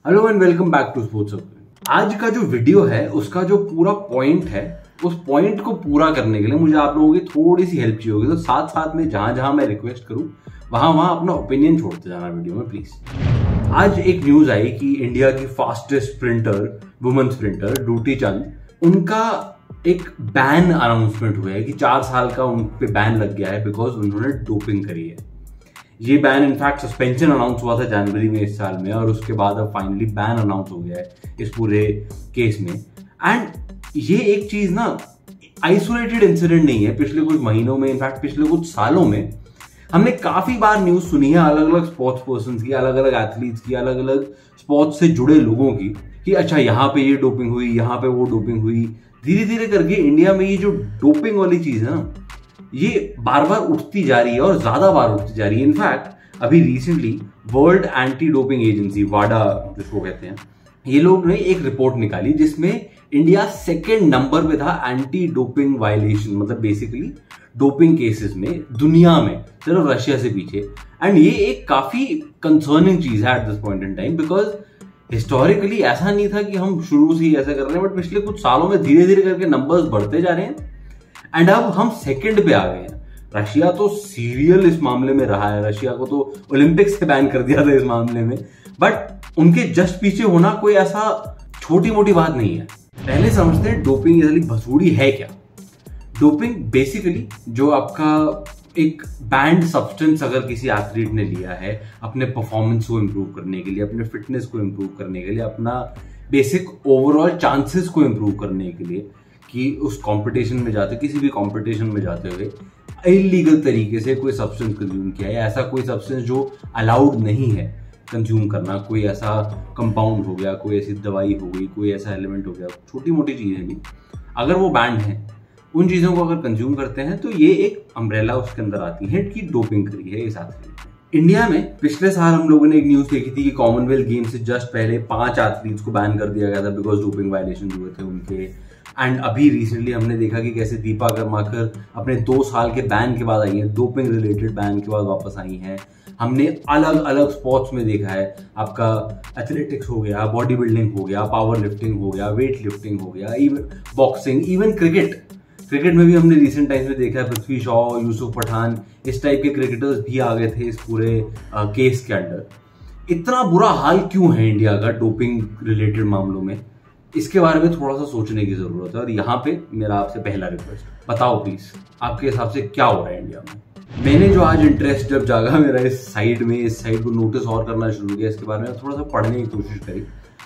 Hello and welcome back to sports circle. आज का जो वीडियो है उसका जो पूरा पॉइंट है, उस पॉइंट को पूरा करने के लिए मुझे आप लोगों की थोड़ी सी हेल्प चाहिए होगी। तो साथ साथ में जहां जहां मैं रिक्वेस्ट करूं वहां वहां अपना ओपिनियन छोड़ते जाना वीडियो में प्लीज। आज एक न्यूज आई कि इंडिया की fastest sprinter, women sprinter Dutee Chand, उनका एक बैन अनाउंसमेंट हुआ है कि 4 साल का उन पे बैन लग गया है बिकॉज उन्होंने डोपिंग करी है। ये बैन इनफैक्ट सस्पेंशन अनाउंस हुआ था जनवरी में इस साल में, और उसके बाद अब फाइनली बैन अनाउंस हो गया है इस पूरे केस में। एंड ये एक चीज ना आइसोलेटेड इंसिडेंट नहीं है। पिछले कुछ महीनों में, इनफैक्ट पिछले कुछ सालों में हमने काफी बार न्यूज सुनी है अलग अलग स्पोर्ट्स पर्सन की, अलग अलग एथलीट्स की, अलग अलग स्पोर्ट्स से जुड़े लोगों की, कि अच्छा यहाँ पे ये डोपिंग हुई, यहाँ पे वो डोपिंग हुई। धीरे धीरे करके इंडिया में ये जो डोपिंग वाली चीज है ना, ये बार बार उठती जा रही है और ज्यादा बार उठती जा रही है। इनफैक्ट अभी recently world anti doping agency, वाडा जिसको कहते हैं, ये लोग ने एक रिपोर्ट निकाली जिसमें इंडिया सेकंड नंबर पे था एंटी डोपिंग वायलेशन, मतलब बेसिकली डोपिंग केसेस में दुनिया में, सिर्फ रशिया से पीछे। एंड ये एक काफी कंसर्निंग चीज है at this point in time, because historically ऐसा नहीं था कि हम शुरू से ही ऐसा कर रहे हैं, बट पिछले कुछ सालों में धीरे धीरे करके नंबर्स बढ़ते जा रहे हैं एंड अब हम सेकंड पे आ गए हैं। रशिया तो सीरियल इस मामले में रहा है, रशिया को तो ओलंपिक्स से बैन कर दिया था इस मामले में, बट उनके जस्ट पीछे होना कोई ऐसा छोटी मोटी बात नहीं है। पहले समझते हैं डोपिंग ये भसूड़ी है क्या। डोपिंग बेसिकली जो आपका एक बैंड सब्सटेंस अगर किसी एथलीट ने लिया है अपने परफॉर्मेंस को इंप्रूव करने के लिए, अपने फिटनेस को इंप्रूव करने के लिए, अपना बेसिक ओवरऑल चांसेस को इंप्रूव करने के लिए, कि उस कंपटीशन में जाते, किसी भी कंपटीशन में जाते हुए इलीगल तरीके से कोई सब्सटेंस कंज्यूम किया है, ऐसा कोई सब्सटेंस जो अलाउड नहीं है कंज्यूम करना, कोई ऐसा कंपाउंड हो गया, कोई ऐसी दवाई हो गई, कोई ऐसा एलिमेंट हो गया, छोटी मोटी चीजें भी अगर वो बैंड है, उन चीजों को अगर कंज्यूम करते हैं तो ये एक अम्ब्रेला उसके अंदर आती है कि डोपिंग करी है इस एथलीट। इंडिया में पिछले साल हम लोगों ने एक न्यूज देखी थी कि कॉमनवेल्थ गेम्स से जस्ट पहले 5 एथलीट्स को बैन कर दिया गया था बिकॉज डोपिंग वायलेशन हुए थे उनके। एंड अभी रिसेंटली हमने देखा कि कैसे दीपा कर्माकर अपने 2 साल के बैन के बाद आई है, डोपिंग रिलेटेड बैन के बाद वापस आई हैं। हमने अलग अलग स्पोर्ट्स में देखा है, आपका एथलेटिक्स हो गया, बॉडी बिल्डिंग हो गया, पावर लिफ्टिंग हो गया, वेट लिफ्टिंग हो गया, इवन बॉक्सिंग, इवन क्रिकेट में भी हमने रिसेंट टाइम्स में देखा है पृथ्वी शॉ, यूसुफ पठान, इस टाइप के क्रिकेटर्स भी आ गए थे इस पूरे केस के अंडर। इतना बुरा हाल क्यों है इंडिया का डोपिंग रिलेटेड मामलों में, इसके बारे में थोड़ा सा सोचने की जरूरत है। और यहाँ पे मेरा आपसे पहला रिक्वेस्ट, बताओ प्लीज आपके हिसाब से क्या हो रहा है इंडिया में। मैंने जो आज इंटरेस्ट जब जागा मेरा इस साइड को नोटिस और करना शुरू किया, इसके बारे में थोड़ा सा पढ़ने की कोशिश करी,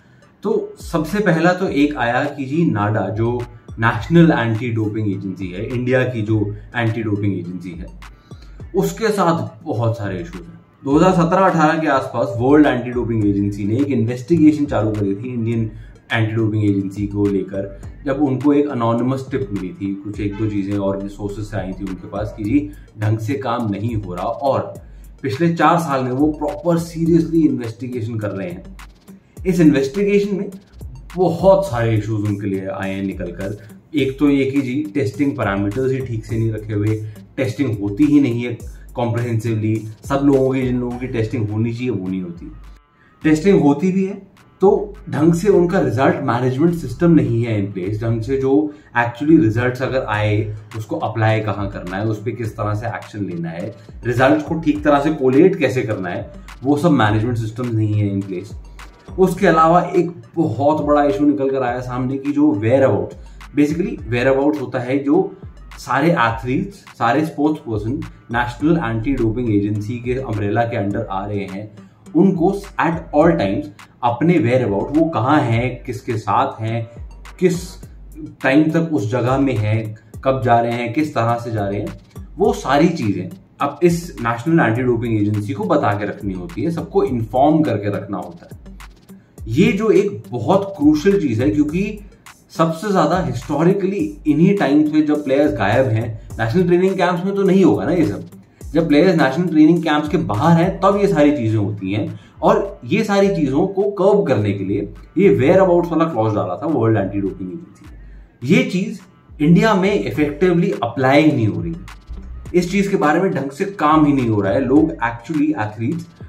तो सबसे पहला तो एक आया कि जी नाडा जो नेशनल एंटी डोपिंग एजेंसी है, इंडिया की जो एंटी डोपिंग एजेंसी है, उसके साथ बहुत सारे इश्यूज हैं। 2017-18 के आसपास वर्ल्ड एंटी डोपिंग एजेंसी ने एक इन्वेस्टिगेशन चालू करी थी इंडियन एंटी डोपिंग एजेंसी को लेकर, जब उनको एक अनोनिमस टिप मिली थी, कुछ 1-2 चीजें और सोर्सेस से आई थी उनके पास कि जी ढंग से काम नहीं हो रहा, और पिछले 4 साल में वो प्रॉपर सीरियसली इन्वेस्टिगेशन कर रहे हैं। इस इन्वेस्टिगेशन में बहुत सारे इश्यूज उनके लिए आए हैं निकल कर। एक तो ये कि जी टेस्टिंग पैरामीटर्स ही ठीक से नहीं रखे हुए, टेस्टिंग होती ही नहीं है कॉम्प्रिहेंसिवली, सब लोगों की, जिन लोगों की टेस्टिंग होनी चाहिए वो नहीं होती, टेस्टिंग होती भी है तो ढंग से उनका रिजल्ट मैनेजमेंट सिस्टम नहीं है इन प्लेस, ढंग से जो एक्चुअली रिजल्ट्स अगर आए उसको अप्लाई कहाँ करना है, उस पर किस तरह से एक्शन लेना है, रिजल्ट को ठीक तरह से कोलेट कैसे करना है, वो सब मैनेजमेंट सिस्टम नहीं है इन प्लेस। उसके अलावा एक बहुत बड़ा इशू निकल कर आया सामने की जो whereabout, basically whereabout होता है जो सारे एथलीट्स, सारे sports person national anti doping agency के अम्ब्रेला के अंडर आ रहे हैं, उनको एट ऑल टाइम्स अपने वेयर अबाउट, वो कहाँ हैं, किसके साथ हैं, किस टाइम तक उस जगह में हैं, कब जा रहे हैं, किस तरह से जा रहे हैं, वो सारी चीजें अब इस नेशनल एंटी डोपिंग एजेंसी को बता के रखनी होती है, सबको इन्फॉर्म करके रखना होता है। ये जो एक बहुत क्रूशियल चीज है, क्योंकि सबसे ज्यादा हिस्टोरिकली इन्हीं टाइम्स में जब प्लेयर्स गायब हैं, नेशनल ट्रेनिंग कैंप्स में तो नहीं होगा ना ये सब, जब प्लेयर्स नेशनल ट्रेनिंग कैंप्स के बाहर हैं तब ये सारी चीजें होती हैं। और ये सारी चीजों को कर्ब करने के लिए ये वेयर अबाउट्स वाला क्लॉज डाला था वर्ल्ड एंटी डोपिंग एजेंसी। ये चीज इंडिया में इफेक्टिवली अप्लाई नहीं हो रही, इस चीज के बारे में ढंग से काम ही नहीं हो रहा है। लोग एक्चुअली एथलीट्स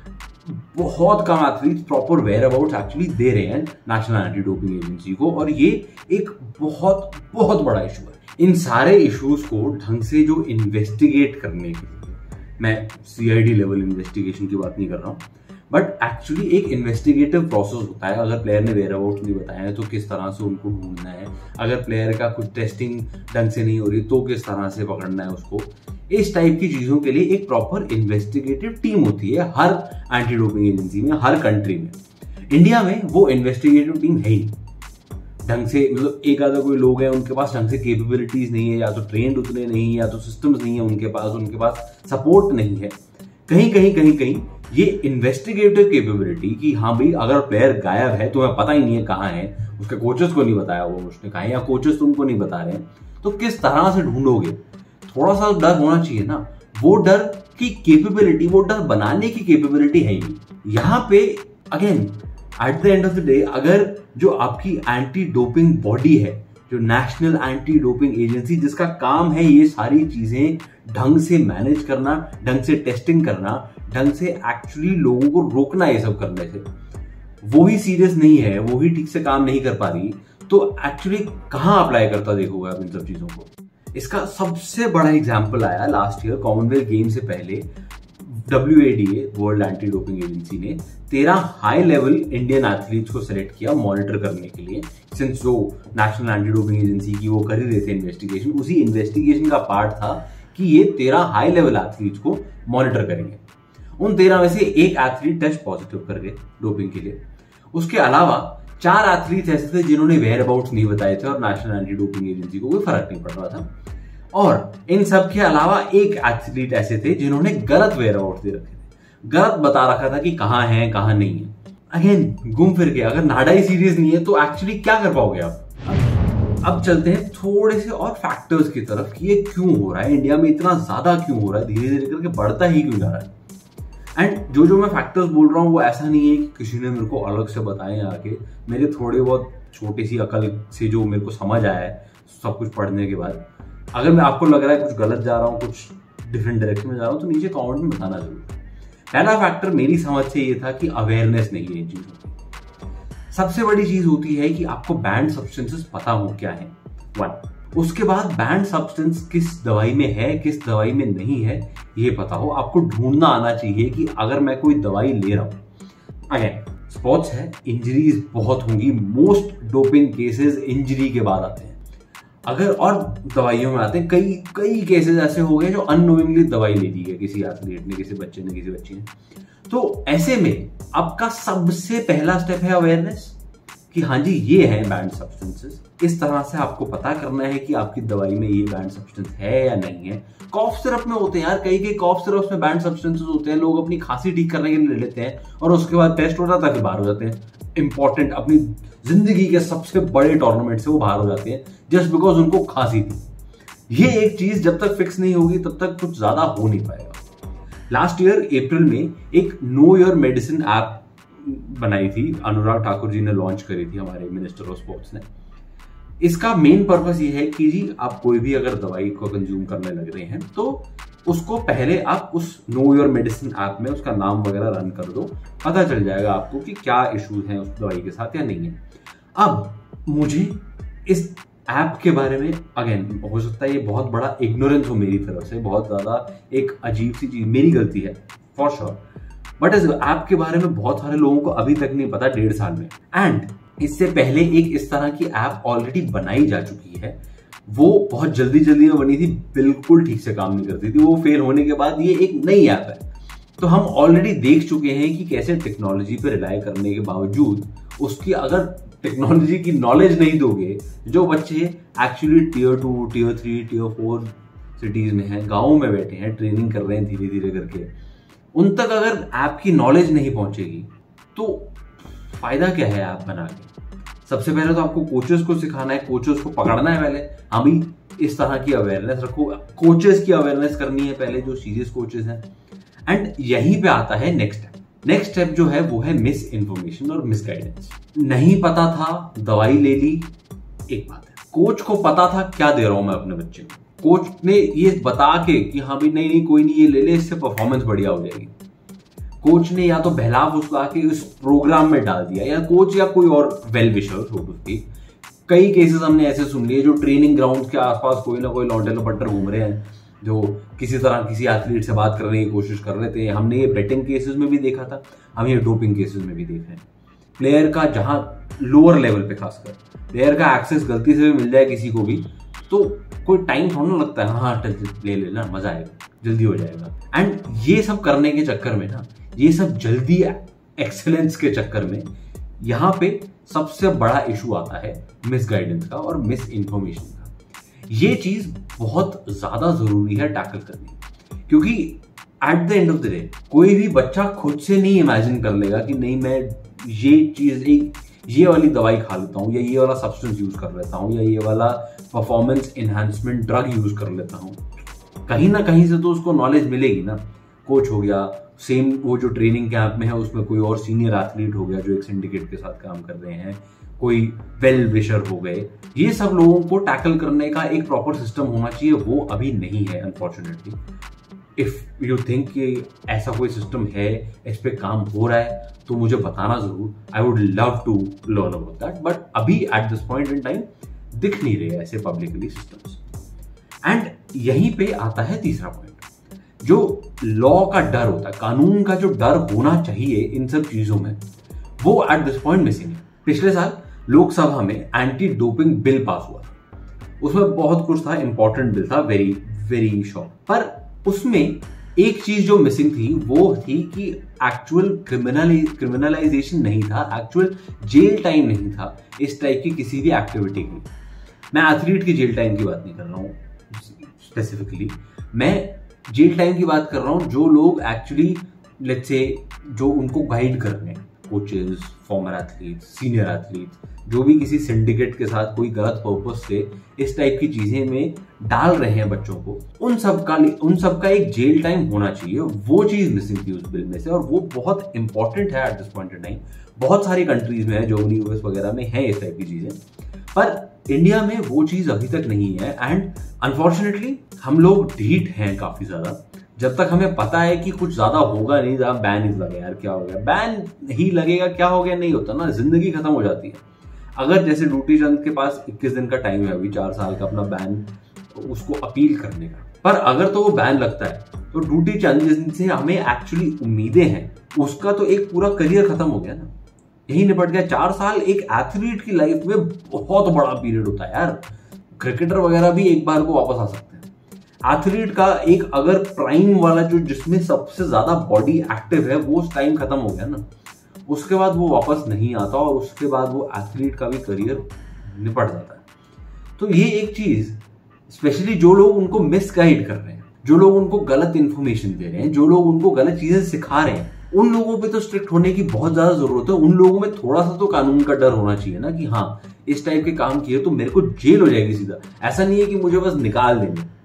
बहुत कम athletes proper whereabouts actually दे रहे हैं नेशनल एंटी डोपिंग एजेंसी को, और ये एक बहुत बहुत बड़ा इशू है। इन सारे इश्यूज को ढंग से जो इन्वेस्टिगेट करने के लिए, मैं सीआईडी लेवल इन्वेस्टिगेशन की बात नहीं कर रहा हूँ, बट एक्चुअली एक इन्वेस्टिगेटिव प्रोसेस होता है। अगर प्लेयर ने वेयर अबाउट नहीं बताया है तो किस तरह से उनको ढूंढना है, अगर प्लेयर का कुछ टेस्टिंग ढंग से नहीं हो रही तो किस तरह से पकड़ना है उसको। इस टाइप की चीजों के लिए एक प्रॉपर इन्वेस्टिगेटिव टीम होती है हर एंटी डोपिंग एजेंसी में, हर कंट्री में। इंडिया में वो इन्वेस्टिगेटिव टीम है ही ढंग से, मतलब एक आधा कोई लोग हैं उनके पास ढंग से कैपेबिलिटीज नहीं है, या तो ट्रेंड उतने नहीं, या तो सिस्टम्स नहीं है उनके पास सपोर्ट नहीं है। कहीं ये इन्वेस्टिगेटिव कैपेबिलिटी कि हाँ भाई अगर प्लेयर गायब है तो हमें पता ही नहीं है कहाँ है, उसके कोचेस को नहीं बताया वो उसने कहा है, या कोचेस तुमको नहीं बता रहे हैं, तो किस तरह से ढूंढोगे? थोड़ा सा डर होना चाहिए ना। वो डर की कैपेबिलिटी, वो डर बनाने की कैपेबिलिटी है ही यहाँ पे। Again at the end of the day, अगर जो आपकी एंटी डोपिंग बॉडी है, जो नेशनल एंटी डोपिंग एजेंसी, जिसका काम है ये सारी चीजें ढंग से मैनेज करना, ढंग से टेस्टिंग करना, ढंग से एक्चुअली लोगों को रोकना ये सब करने से, वो ही सीरियस नहीं है, वो ही ठीक से काम नहीं कर पा रही, तो एक्चुअली कहां अप्लाई करता देखोगे आप इन सब चीजों को। इसका सबसे बड़ा एग्जाम्पल आया लास्ट ईयर कॉमनवेल्थ गेम से पहले। WADA world anti doping agency ने 13 हाई लेवल इंडियन एथलीट्स को सिलेक्ट किया मॉनिटर करने के लिए। सिंस जो नेशनल एंटी डोपिंग एजेंसी की वो कर ही रहे थे इन्वेस्टिगेशन, उसी इन्वेस्टिगेशन का पार्ट था कि ये 13 हाई लेवल एथलीट्स को मॉनिटर करेंगे। उन 13 में से एक एथलीट टेस्ट पॉजिटिव कर गए डोपिंग के लिए। उसके अलावा 4 एथलीट्स ऐसे थे जिन्होंने वेयर अबाउट्स नहीं बताए थे और नेशनल एंटी डोपिंग एजेंसी को कोई फर्क नहीं पड़ रहा था। और इन सब के अलावा एक एथलीट ऐसे थे जिन्होंने गलत वेयर अबाउट्स दे रखे थे, गलत बता रखा था कि कहाँ है कहाँ नहीं है। अगेन घूम फिर के अगर नाडा ही सीरियस नहीं है तो एक्चुअली क्या कर पाओगे आप? अब चलते हैं थोड़े से और फैक्टर्स की तरफ कि ये क्यों हो रहा है, इंडिया में इतना ज्यादा क्यों हो रहा है, धीरे धीरे करके बढ़ता ही क्यों जा रहा है। एंड जो मैं फैक्टर्स बोल रहा हूँ वो ऐसा नहीं है कि किसी ने मेरे को अलग से बताए आके, मेरे थोड़े बहुत छोटी सी अकल से जो मेरे को समझ आया है सब कुछ पढ़ने के बाद। अगर मैं आपको लग रहा है कुछ गलत जा रहा हूँ, कुछ डिफरेंट डायरेक्शन में जा रहा हूँ, तो नीचे कमेंट में बताना जरूर। पहला फैक्टर मेरी समझ से ये था कि अवेयरनेस नहीं है इन चीजों की। सबसे बड़ी चीज होती है कि आपको बैंड सब्सटेंसेस पता हो क्या है, 1। उसके बाद बैंड सब्सटेंस किस दवाई में है, किस दवाई में नहीं है, ये पता हो। आपको ढूंढना आना चाहिए कि अगर मैं कोई दवाई ले रहा हूं, अगेन स्पोर्ट्स है, इंजरीज बहुत होंगी, मोस्ट डोपिंग केसेस इंजरी के बाद आते हैं। अगर और दवाइयों में आते हैं, कई केसेस ऐसे हो गए जो अननोइंगली दवाई ले ली है किसी एथलीट ने, किसी बच्चे ने, किसी बच्ची ने। तो ऐसे में आपका सबसे पहला स्टेप है अवेयरनेस कि हाँ जी ये है बैंड सब्सटेंसेस। इस तरह से आपको पता करना है कि आपकी दवाई में ये बैंड सब्सटेंस है या नहीं है। कॉफ सिरप में होते हैं यार, कई कॉफ सिरप में बैंड सब्सटेंसेस होते हैं, लोग अपनी खांसी ठीक करने के लिए ले लेते हैं और उसके बाद टेस्ट हो जाता है फिर बाहर हो जाते हैं। इंपॉर्टेंट अपनी जिंदगी के सबसे बड़े टूर्नामेंट से वो बाहर हो जाते हैं जस्ट बिकॉज उनको खांसी थी। ये एक चीज जब तक फिक्स नहीं होगी तब तक कुछ ज्यादा हो नहीं पाएगा। लास्ट ईयर अप्रैल में एक नो योर मेडिसिन ऐप बनाई थी, अनुराग ठाकुर जी ने लॉन्च करी थी, हमारे मिनिस्टर ऑफ स्पोर्ट्स ने। इसका मेन पर्पस ये है कि जी आप कोई भी अगर दवाई को कंज्यूम करने लग रहे हैं तो उसको पहले आप उस नो योर मेडिसिन ऐप में उसका नाम वगैरह रन कर दो, पता चल जाएगा आपको कि क्या इश्यूज हैं उस दवाई के साथ या नहीं है। अब मुझे इस ऐप के बारे में, अगेन हो सकता है ये बहुत बड़ा इग्नोरेंस हो मेरी तरफ से, बहुत ज्यादा एक अजीब सी चीज, मेरी गलती है फॉर श्योर, बट इस ऐप के बारे में बहुत सारे लोगों को अभी तक नहीं पता 1.5 साल में। एंड इससे पहले एक इस तरह की ऐप ऑलरेडी बनाई जा चुकी है, वो बहुत जल्दी में बनी थी, बिल्कुल ठीक से काम नहीं करती थी, वो फेल होने के बाद ये एक नई ऐप है। तो हम ऑलरेडी देख चुके हैं कि कैसे टेक्नोलॉजी पे रिलाय करने के बावजूद उसकी अगर टेक्नोलॉजी की नॉलेज नहीं दोगे, जो बच्चे actually tier 2, tier 3, tier 4 cities में हैं, गाँव में बैठे हैं, ट्रेनिंग कर रहे हैं धीरे धीरे करके, उन तक अगर ऐप की नॉलेज नहीं पहुंचेगी तो फायदा क्या है ऐप बना के? सबसे पहले तो आपको कोचेस को सिखाना है, कोचेस को पकड़ना है पहले, हम ही इस तरह की अवेयरनेस रखो, कोचेस की अवेयरनेस करनी है पहले जो सीरियस कोचेस हैं। एंड यहीं पे आता है नेक्स्ट स्टेप जो है वो है मिस इन्फॉर्मेशन और मिस गाइडेंस। नहीं पता था, दवाई ले ली, एक बात है। कोच को पता था क्या दे रहा हूं मैं अपने बच्चे को, कोच ने ये बता के कि हाँ भाई नहीं कोई नहीं ये ले ले, इससे परफॉर्मेंस बढ़िया हो जाएगी। कोच ने या तो बहलाव उसको आके उस प्रोग्राम में डाल दिया, या कोच या कोई और well wisher so to speak. कई केसेस हमने ऐसे सुन लिए जो ट्रेनिंग ग्राउंड के आसपास कोई ना कोई लौंडे लपट्टर घूम रहे हैं, जो किसी तरह किसी एथलीट से बात करने की कोशिश कर रहे थे। हमने ये बेटिंग केसेस में भी देखा था, हम ये डोपिंग केसेस में भी देख रहे हैं। प्लेयर का जहां लोअर लेवल पे खासकर प्लेयर का एक्सेस गलती से भी मिल जाए किसी को भी, तो कोई टाइम थोड़ा लगता है, हाँ ले लेना, मजा आएगा, जल्दी हो जाएगा। एंड ये सब करने के चक्कर में ना, ये सब जल्दी एक्सेलेंस के चक्कर में यहाँ पे सबसे बड़ा इशू आता है मिस गाइडेंस का और मिस इन्फॉर्मेशन का। ये चीज बहुत ज्यादा जरूरी है टैकल करनी, क्योंकि at the end of the day कोई भी बच्चा खुद से नहीं इमेजिन कर लेगा कि नहीं मैं ये चीज ये वाली दवाई खा लेता हूँ, या ये वाला सब्सटेंस यूज कर लेता हूँ, या ये वाला परफॉर्मेंस एनहांसमेंट ड्रग यूज कर लेता हूँ। कहीं ना कहीं से तो उसको नॉलेज मिलेगी ना। कोच हो गया, सेम वो जो ट्रेनिंग कैंप में है उसमें कोई और सीनियर एथलीट हो गया जो एक सिंडिकेट के साथ काम कर रहे हैं, कोई वेल विशर हो गए, ये सब लोगों को टैकल करने का एक प्रॉपर सिस्टम होना चाहिए। वो अभी नहीं है अनफॉर्चुनेटली। इफ यू थिंक कि ऐसा कोई सिस्टम है, इस पे काम हो रहा है, तो मुझे बताना जरूर। I would love to learn about that, but अभी at this point in time दिख नहीं रहे ऐसे पब्लिकली सिस्टम्स। एंड यहीं पे आता है तीसरा पॉइंट, जो लॉ का डर होता है, कानून का जो डर होना चाहिए इन सब चीजों में, वो एट दिस पॉइंट मिसिंग है। पिछले साल लोकसभा में एंटी डोपिंग बिल पास हुआ था, उसमें बहुत कुछ था, इंपॉर्टेंट बिल था, वेरी वेरी शॉर्ट। पर उसमें एक चीज जो मिसिंग थी वो थी कि एक्चुअल क्रिमिनलाइजेशन नहीं था, एक्चुअल जेल टाइम नहीं था इस टाइप की किसी भी एक्टिविटी की। मैं एथलीट की जेल टाइम की बात नहीं कर रहा हूँ स्पेसिफिकली, मैं जेल टाइम की बात कर रहा हूँ जो लोग एक्चुअली लेट्स से जो उनको गाइड कर रहे हैं, coaches, former athletes, senior athletes, जो भी किसी सिंडिकेट के साथ कोई गलत पर्पस से इस टाइप की चीजें में डाल रहे हैं बच्चों को, उन सब का एक जेल टाइम होना चाहिए। वो चीज मिसिंग थी उस बिल में से, और वो बहुत इंपॉर्टेंट है at this point in time. बहुत सारी कंट्रीज में है, जर्मनी, यूएस वगैरह में है इस टाइप की चीजें, पर इंडिया में वो चीज अभी तक नहीं है। एंड अनफॉर्चुनेटली हम लोग ढीठ हैं काफी ज्यादा। जब तक हमें पता है कि कुछ ज्यादा होगा नहीं, जहां बैन ही लगे, यार क्या हो गया, बैन ही लगेगा, क्या हो गया, नहीं होता ना, जिंदगी खत्म हो जाती है। अगर जैसे ड्यूटी चंद के पास 21 दिन का टाइम है अभी, 4 साल का अपना बैन उसको अपील करने का, पर अगर तो वो बैन लगता है तो ड्यूटी चंद जिनसे हमें एक्चुअली उम्मीदें हैं, उसका तो एक पूरा करियर खत्म हो गया ना, यही निपट गया। 4 साल एक एथलीट की लाइफ में बहुत बड़ा पीरियड होता है यार। क्रिकेटर वगैरह भी एक बार को वापस आ सकते हैं। एथलीट का एक अगर प्राइम वाला जो जिसमें सबसे ज्यादा बॉडी एक्टिव है, वो उस टाइम खत्म हो गया ना, उसके बाद वो वापस नहीं आता, और उसके बाद वो एथलीट का भी करियर निपट जाता है। तो ये एक चीज स्पेशली जो लोग उनको मिसगाइड कर रहे हैं, जो लोग उनको गलत इंफॉर्मेशन दे रहे हैं, जो लोग उनको गलत चीजें सिखा रहे हैं, उन लोगों पे तो स्ट्रिक्ट होने की बहुत ज्यादा जरूरत है। उन लोगों में थोड़ा सा तो कानून का डर होना चाहिए ना, कि हाँ इस टाइप के काम किए तो मेरे को जेल हो जाएगी सीधा। ऐसा नहीं है कि मुझे बस निकाल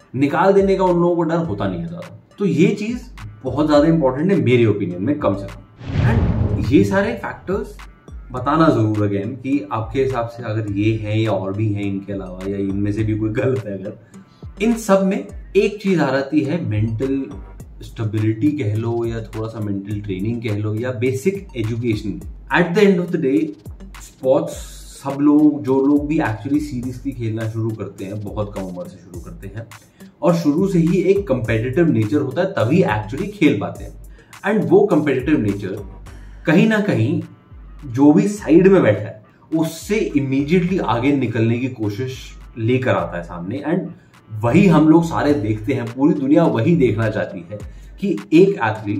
देने का उन लोगों को डर होता नहीं है ज्यादा। तो ये चीज बहुत ज्यादा इंपॉर्टेंट है मेरे ओपिनियन में, कम से कम। एंड ये सारे फैक्टर्स बताना जरूर अगेन कि आपके हिसाब से अगर ये है या और भी हैं इनके अलावा, या इनमें से भी कोई गलत है, अगर इन सब में एक चीज आ जाती है, मेंटल स्टेबिलिटी कह लो, या थोड़ा सा मेंटल ट्रेनिंग कह लो, या basic education. At the end of the day sports सब लोग, जो लोग भी एक्चुअली सीरियसली खेलना शुरू करते हैं, बहुत कम उम्र से शुरू करते हैं, और शुरू से ही एक कंपेटिटिव नेचर होता है, तभी एक्चुअली खेल पाते हैं। एंड वो कंपेटिटिव नेचर कहीं ना कहीं जो भी साइड में बैठा है उससे इमीडिएटली आगे निकलने की कोशिश लेकर आता है सामने। एंड वही हम लोग सारे देखते हैं, पूरी दुनिया वही देखना चाहती है कि एक एथलीट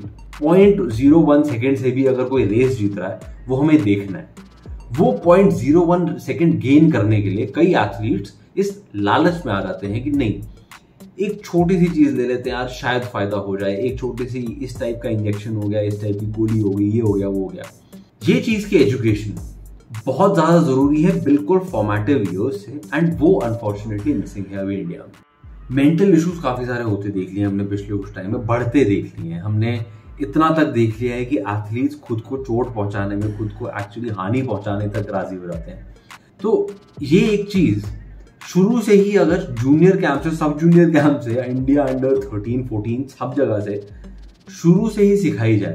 0.01 सेकेंड से भी अगर कोई रेस जीत रहा है, वो हमें देखना है। वो 0.01 सेकेंड गेन करने के लिए कई एथलीट्स इस लालच में आ जाते हैं कि नहीं, एक छोटी सी चीज ले लेते हैं यार, शायद फायदा हो जाए, एक छोटी सी इस टाइप का इंजेक्शन हो गया, इस टाइप की गोली हो गई, ये हो गया, वो हो गया। ये चीज की एजुकेशन बहुत ज्यादा जरूरी है, बिल्कुल फॉर्मेटिव ईयर्स से, एंड वो अनफॉर्चुनेटली मिसिंग है अभी इंडिया में। मेंटल इश्यूज काफी सारे होते देख लिए हमने पिछले कुछ टाइम में, बढ़ते देख लिए हैं हमने। इतना तक देख लिया है कि एथलीट्स खुद को चोट पहुंचाने में, खुद को एक्चुअली हानि पहुंचाने तक राजी हो जाते हैं। तो ये एक चीज शुरू से ही अगर जूनियर कैंप से, सब जूनियर कैंप से, इंडिया अंडर 13, 14 सब जगह से शुरू से ही सिखाई जाए,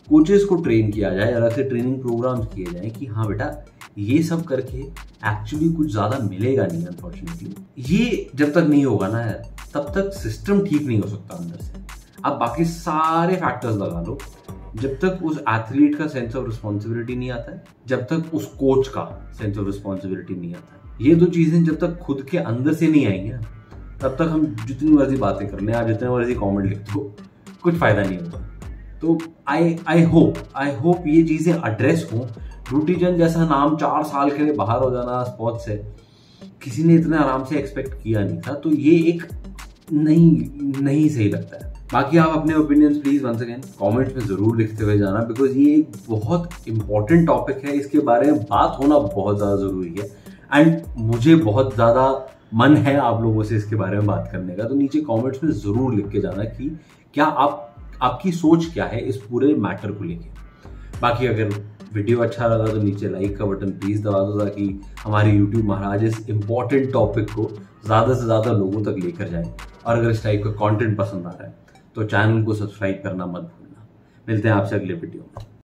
कोचेस को ट्रेन किया जाए, अलग से ट्रेनिंग प्रोग्राम्स किए जाए कि हाँ बेटा ये सब करके एक्चुअली कुछ ज़्यादा मिलेगा नहीं अनफॉर्चुनेटली। ये जब तक नहीं होगा ना यार, तब तक सिस्टम ठीक नहीं हो सकता अंदर से। आप बाकी सारे फैक्टर्स लगा लो, जब तक उस एथलीट का सेंस ऑफ रिस्पॉन्सिबिलिटी नहीं आता है, जब तक उस कोच का सेंस ऑफ रिस्पॉन्सिबिलिटी नहीं आता है, ये दो चीज़ें जब तक खुद के अंदर से नहीं आएंगी तब तक हम जितनी मर्जी बातें कर लें, आप जितने मर्जी कमेंट लिख दो, कुछ फायदा नहीं होगा। तो आई होप ये चीज़ें एड्रेस हों। ड्यूटी चंद जैसा नाम 4 साल के लिए बाहर हो जाना स्पोर्ट्स से किसी ने इतना आराम से एक्सपेक्ट किया नहीं था, तो ये एक नहीं सही लगता है। बाकी आप अपने opinions please once again comments में जरूर लिखते हुए जाना, बिकॉज ये एक बहुत इंपॉर्टेंट टॉपिक है, इसके बारे में बात होना बहुत ज़्यादा ज़रूरी है एंड मुझे बहुत ज़्यादा मन है आप लोगों से इसके बारे में बात करने का। तो नीचे कमेंट्स में ज़रूर लिख के जाना कि क्या आपकी सोच क्या है इस पूरे मैटर को लेके। बाकी अगर वीडियो अच्छा लगा तो नीचे लाइक का बटन प्लीज़ दबा दो, ताकि हमारे यूट्यूब महाराज इस इम्पॉर्टेंट टॉपिक को ज़्यादा से ज़्यादा लोगों तक लेकर जाए। और अगर इस टाइप का कंटेंट पसंद आ रहा है तो चैनल को सब्सक्राइब करना मत भूलना। मिलते हैं आपसे अगले वीडियो में।